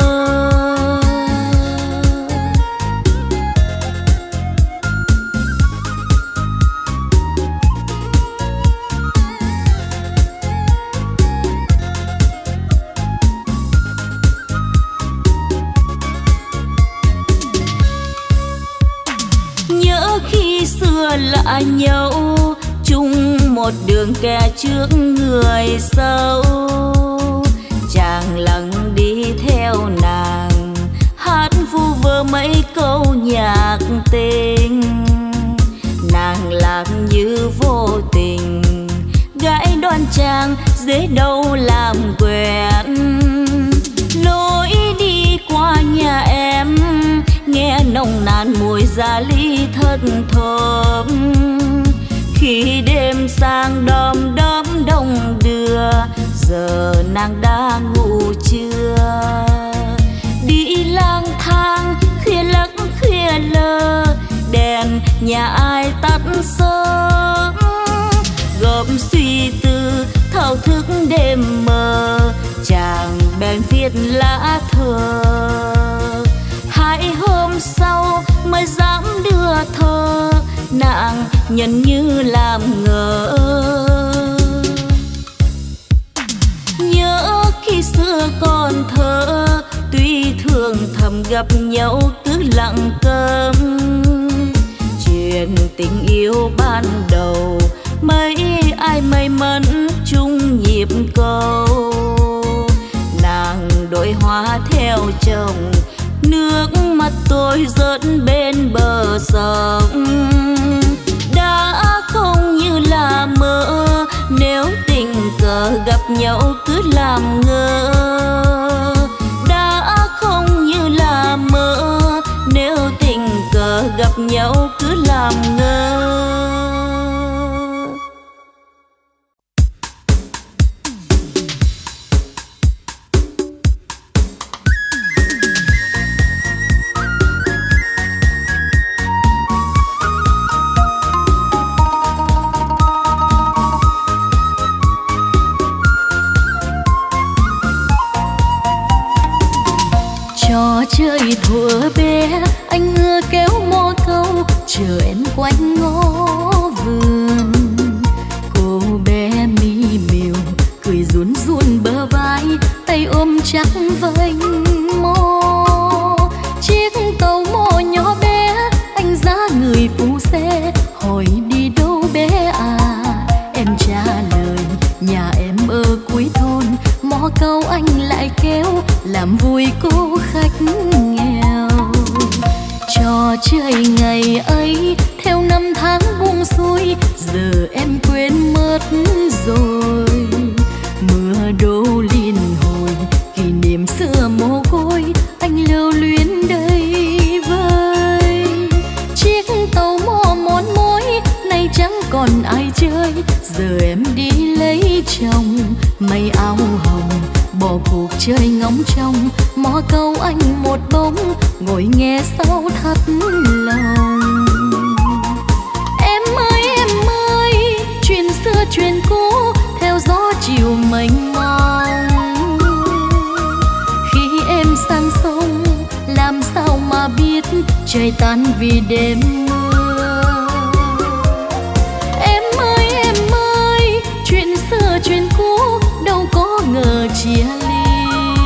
Xưa lạ nhau chung một đường kẻ trước người sau, chàng lặng đi theo nàng hát vu vơ mấy câu nhạc tình. Nàng làm như vô tình gãi đoan chàng dễ đâu làm quen. Lối đi qua nhà em nghe nồng nàn mùi gia ly thất thơm. Khi đêm sang đom đóm đông đưa, giờ nàng đã ngủ chưa? Đi lang thang khuya lắc khuya lơ, đèn nhà ai tắt sớm. Gộp suy tư thao thức đêm mơ, chàng bèn viết lá thơ. 2 hôm sau mới dám đưa thơ, nàng nhận như làm ngờ. Nhớ khi xưa còn thơ, tuy thường thầm gặp nhau cứ lặng câm. Chuyện tình yêu ban đầu mấy ai may mắn chung nhịp cầu. Nàng đổi hoa theo chồng, nước mắt tôi rớt bên bờ sông. Đã không như là mơ, nếu tình cờ gặp nhau cứ làm ngơ. Đã không như là mơ, nếu tình cờ gặp nhau cứ làm ngơ. làm vui cô khách nghèo. Trò chơi ngày ấy theo năm tháng buông xuôi, giờ em quên mất rồi. Mưa đổ liên hồi kỷ niệm xưa mồ côi, anh lưu luyến đây vơi. Chiếc tàu mò mòn mối nay chẳng còn ai chơi, giờ em đi lấy chồng mây áo hồng. Bỏ cuộc chơi ngóng trông, mò câu anh một bóng, ngồi nghe sao thắt lòng. Em ơi, chuyện xưa chuyện cũ theo gió chiều mênh mông. Khi em sang sông làm sao mà biết trời tan vì đêm mưa. Em ơi, chuyện xưa chuyện cũ đâu có ngờ chia ly.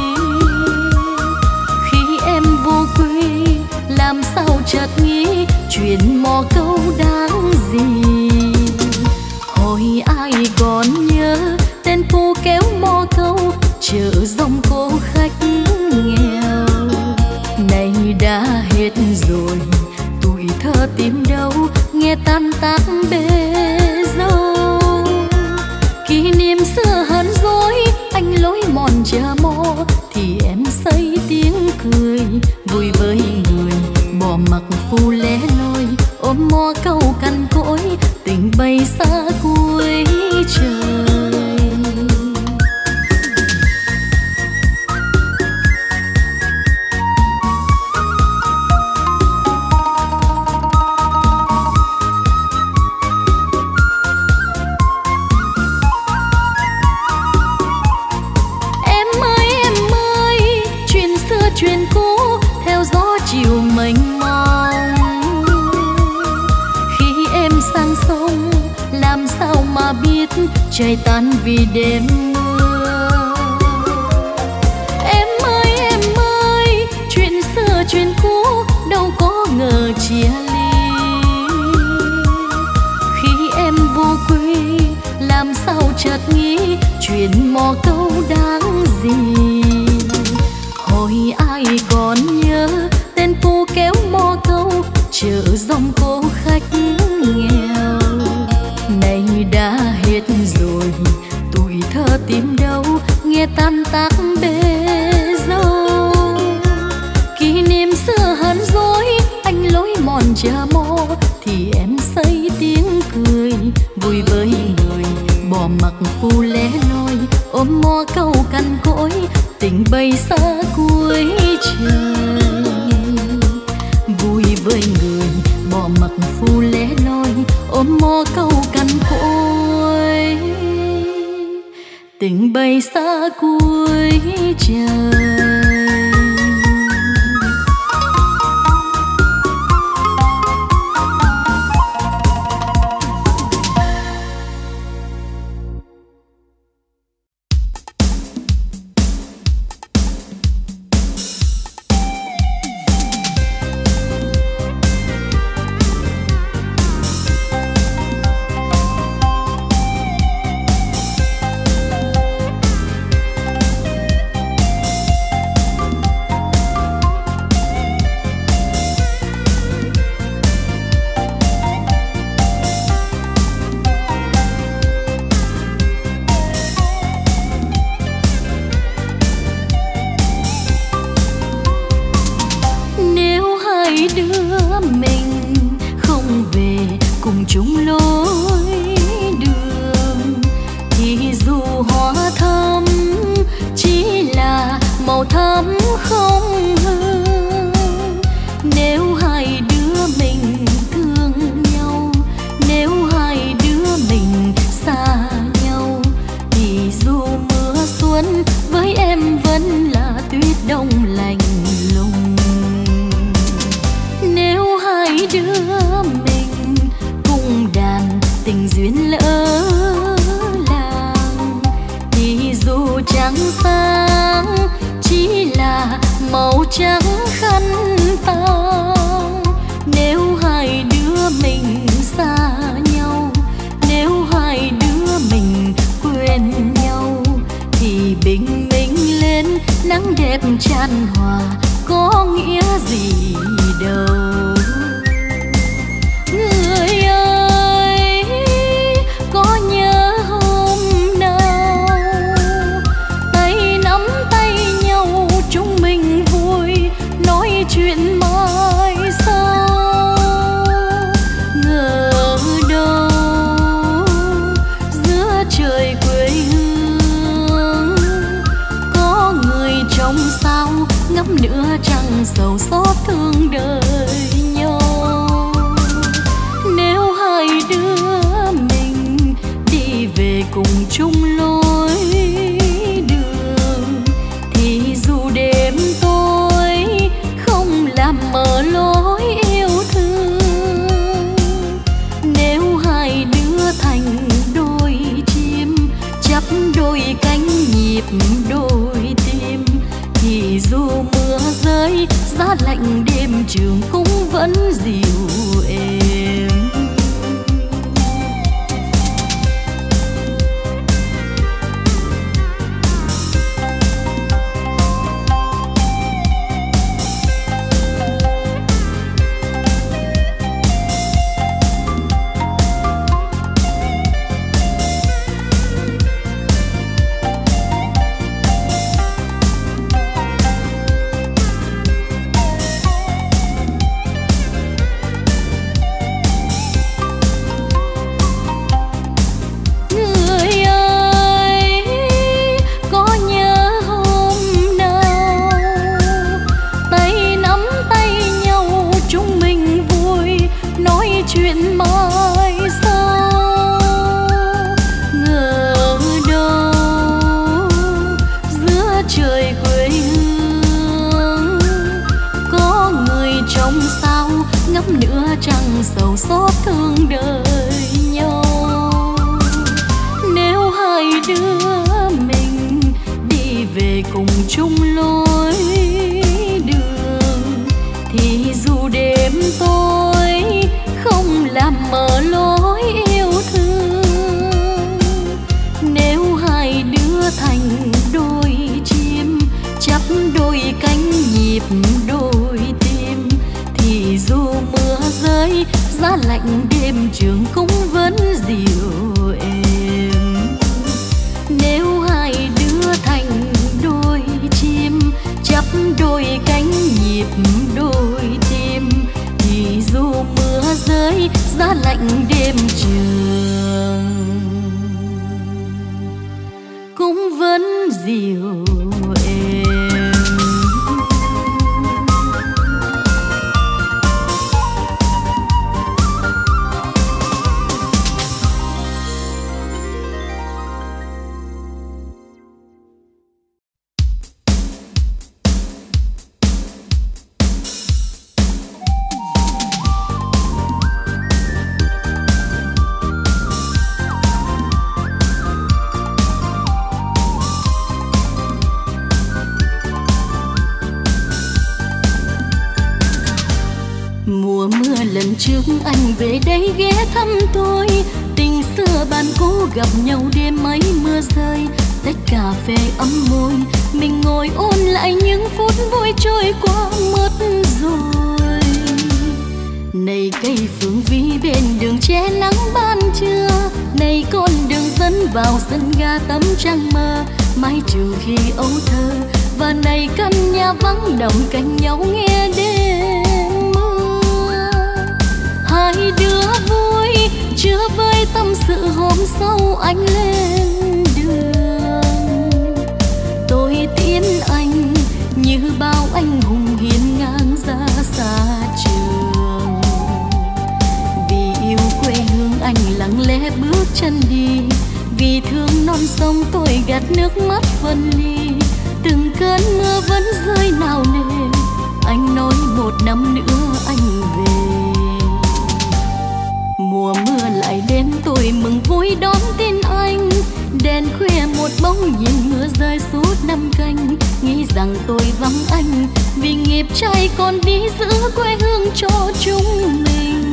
Khi em vô quê làm sao chợt nghĩ chuyện mò câu đáng gì. Hồi ai còn nhớ tên phu kéo mò câu chợ dòng cô khách nghèo. Nay đã hết rồi tuổi thơ tìm đâu, nghe tan tác bê dâu. Kỷ niệm xưa hờn dối anh lối mòn chờ mò, thì em xây tiếng cười vui với người. Bỏ mặc phu lẻ loi ôm mò câu cằn cỗi, tình bay xa cuối trời. Chuyện cũ theo gió chiều mênh mông. Khi em sang sông làm sao mà biết trời tan vì đêm mưa. Em ơi, chuyện xưa chuyện cũ đâu có ngờ chia ly. Khi em vô quê làm sao chợt nghĩ chuyện mò câu đáng gì. Hồi ai còn nhớ tên phu kéo mò câu chợ dòng cô khách nghèo. Nay đã hết rồi tuổi thơ tìm đâu, nghe tan tác bê dâu. Kỷ niệm xưa hờn dối anh lối mòn chờ mò, thì em xây tiếng cười vui với người. Bỏ mặc phu lẻ loi ôm mò câu cằn cỗi, tình bay xa cuối trời. Vui với người bỏ mặc phu lẻ loi ôm mò câu cằn cỗi, tình bay xa cuối trời. nắng đẹp chan hòa có nghĩa gì đâu. Người ơi có nhớ hôm nào tay nắm tay nhau chúng mình vui nói chuyện mai sau. Ngờ đâu giữa trời quê hương có người trong sao ngắm nửa trăng sầu xót thương đời nhau. Nếu hai đứa mình đi về cùng chung lối đường thì dù đêm tối không làm mờ lối yêu thương. Nếu hai đứa thành đôi chim chắp đôi cánh nhịp đôi tim thì dù mưa rơi giá lạnh đêm trường cũng vẫn dịu êm. Trăng sầu xót thương đời nhau. Nếu hai đứa mình đi về cùng chung lối đường thì dù đêm tối không làm mờ lối yêu thương. Nếu hai đứa thành đôi chim chắp đôi cánh nhịp đôi tim thì dù mưa rơi giá lạnh đêm trường cũng vẫn dịu êm. Nếu hai đứa thành đôi chim chắp đôi cánh nhịp đôi tim thì dù mưa rơi giá lạnh đêm trường cũng vẫn dịu êm. Lần trước anh về đây ghé thăm tôi, tình xưa bạn cũ gặp nhau đêm mấy mưa rơi, tách cà phê ấm môi, mình ngồi ôn lại những phút vui trôi qua mất rồi. Này cây phượng vĩ bên đường che nắng ban trưa, này con đường dẫn vào sân ga tấm trăng mơ, mái trường khi ấu thơ, và này căn nhà vắng đồng cạnh nhau nghe đêm mưa. Hai đứa vui chưa vơi tâm sự hôm sau anh lên đường. Tôi tiễn anh như bao anh hùng hiên ngang ra xa trường. Vì yêu quê hương anh lặng lẽ bước chân đi, vì thương non sông tôi gạt nước mắt phân ly. Từng cơn mưa vẫn rơi nào nề, anh nói một năm nữa anh về. Mùa mưa lại đến tôi mừng vui đón tin anh, đèn khuya một bóng nhìn mưa rơi suốt năm canh. Nghĩ rằng tôi vắng anh vì nghiệp trai còn đi giữ quê hương cho chúng mình.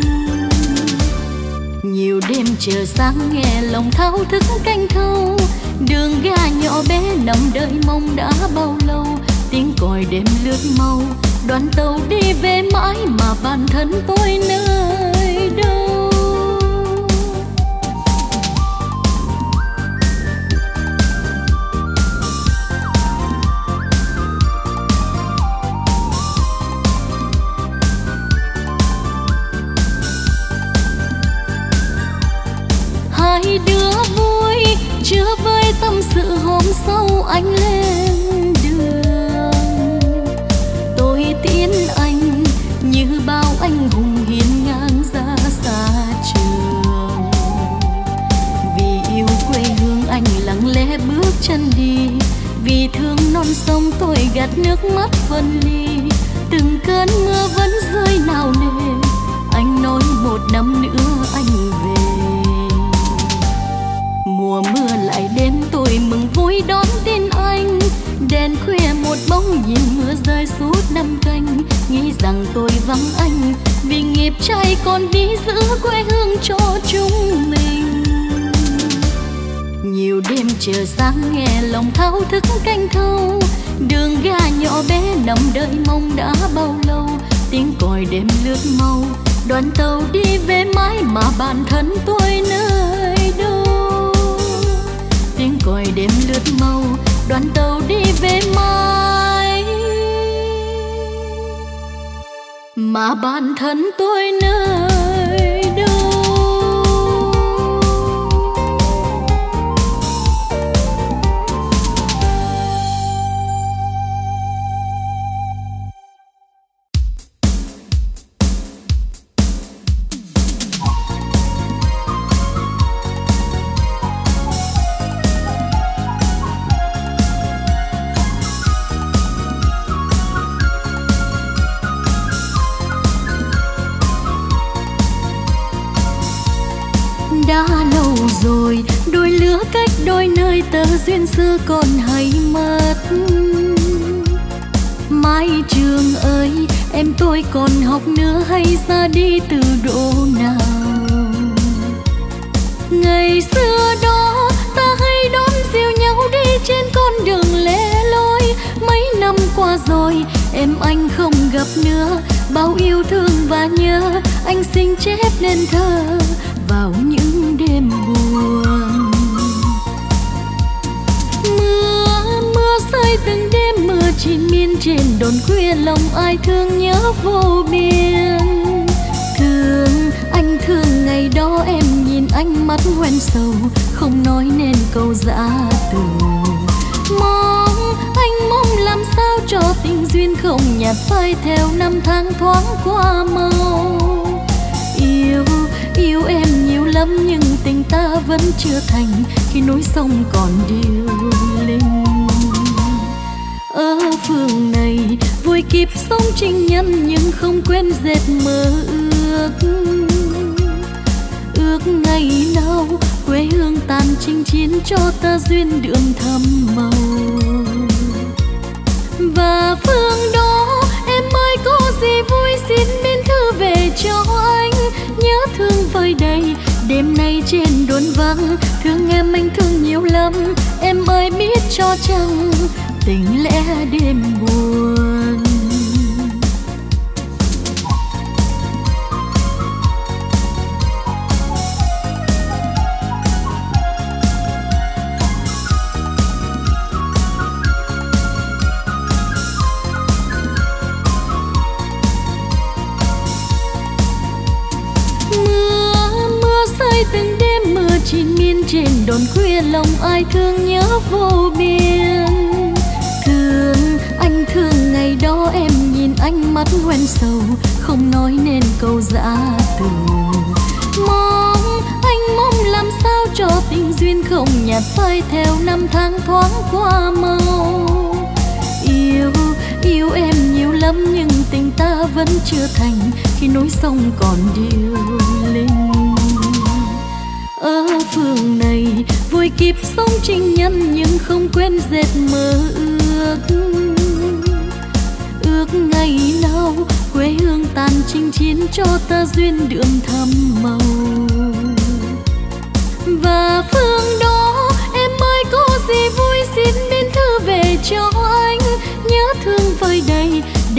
Nhiều đêm chờ sáng nghe lòng thao thức canh thâu, đường ga nhỏ bé nằm đợi mong đã bao lâu. tiếng còi đêm lướt mau, đoàn tàu đi về mãi mà bản thân tôi nơi đâu. Hai đứa vui chưa vơi tâm sự hôm sau anh lên đường. Tôi tiễn anh như bao anh hùng hiên ngang ra xa trường. Vì yêu quê hương anh lặng lẽ bước chân đi, vì thương non sông tôi gạt nước mắt phân ly. Từng cơn mưa vẫn rơi nào nề, anh nói một năm nữa anh về. Mùa mưa lại đến tôi mừng vui đón tin anh. Đèn khuya một bóng nhìn mưa rơi suốt năm canh. Nghĩ rằng tôi vắng anh vì nghiệp trai còn đi giữ quê hương cho chúng mình. Nhiều đêm chờ sáng nghe lòng thao thức canh thâu. Đường ga nhỏ bé nằm đợi mong đã bao lâu. Tiếng còi đêm lướt mau, đoàn tàu đi về mãi mà bản thân tôi nơi đâu. Tiếng còi đêm lướt mau, đoàn tàu đi về mãi mà bản thân tôi nơi đâu. Đã lâu rồi đôi lứa cách đôi nơi, tơ duyên xưa còn hay mất. Mái trường ơi em tôi còn học nữa hay ra đi từ độ nào. Ngày xưa đó ta hay đón dìu nhau đi trên con đường lẻ loi. Mấy năm qua rồi em anh không gặp nữa, bao yêu thương và nhớ anh xin chép nên thơ vào những đêm buồn. Mưa rơi từng đêm, mưa triền miên trên đồn khuya, lòng ai thương nhớ vô biên. Anh thương ngày đó em nhìn ánh mắt hoen sầu, không nói nên câu dã từ. Anh mong làm sao cho tình duyên không nhạt phai theo năm tháng thoáng qua mau. Yêu em nhiều lắm nhưng tình ta vẫn chưa thành, khi núi sông còn điêu linh. Ở phương này vui kịp sống trinh nhân nhưng không quên dệt mơ ước ngày nào quê hương tàn chinh chiến cho ta duyên đường thầm màu. Và phương đó em ơi có gì vui xin biên thư về cho anh. Nhớ thương vơi đầy đêm nay trên đồn vắng, thương em anh thương nhiều lắm em ơi biết cho chăng tình lẽ đêm buồn. Từng đêm mưa triền miên trên đồn khuya, lòng ai thương nhớ vô biên. Anh thương ngày đó em nhìn ánh mắt hoen sầu, không nói nên câu dã từ. Anh mong làm sao cho tình duyên không nhạt phai theo năm tháng thoáng qua mau. Yêu em nhiều lắm nhưng tình ta vẫn chưa thành, khi núi sông còn điêu linh. Ở phương này vui kịp sống trinh nhân nhưng không quên dệt mơ ước ngày nào quê hương tàn chinh chiến cho ta duyên đường thầm màu. Và phương đó em ơi có gì vui xin biên thư về cho anh. Nhớ thương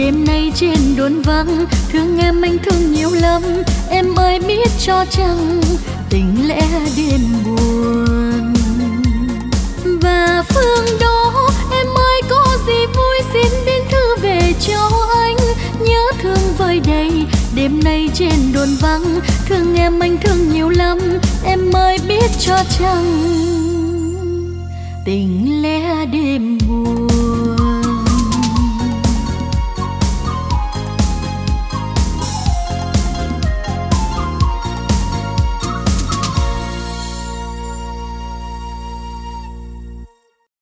đêm nay trên đồn vắng, thương em anh thương nhiều lắm. Em ơi biết cho chăng tình lẽ đêm buồn. Và phương đó em ơi có gì vui xin biên thư về cho anh. Nhớ thương vơi đầy đêm nay trên đồn vắng, thương em anh thương nhiều lắm. Em ơi biết cho chăng tình